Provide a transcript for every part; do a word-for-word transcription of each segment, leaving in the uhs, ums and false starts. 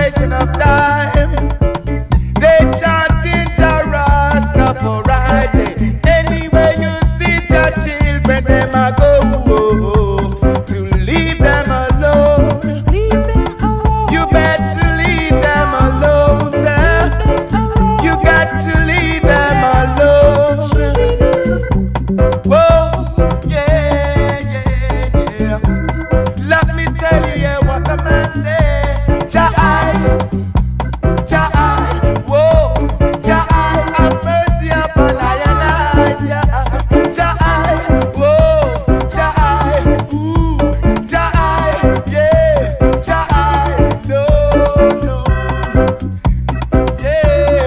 dispensation of time. They chanting Jah Rastafari. Say, anywhere you see your children, them a go to leave them alone. You better leave them alone, sir. You got to leave them alone. Whoa, yeah, yeah, yeah. Let me tell you, yeah, what the man say. Jah I, Jah I, whoa, Jah I, have mercy upon I and I. Jah I, Jah I, whoa, Jah I, ooh, Jah I, yeah, Jah I, no, no, yeah.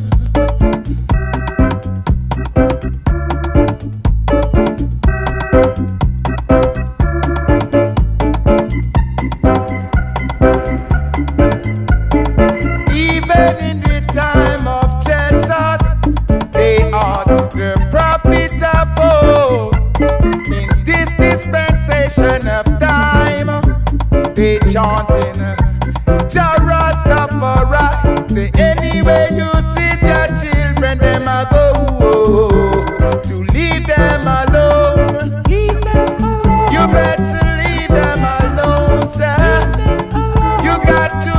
Even in the time of Jesus, they are the prophet of old. In this dispensation of time, they chanting Jah Rastafari. Say, anywhere you see your children, them a go to leave them alone. You better leave them alone, sir. You got to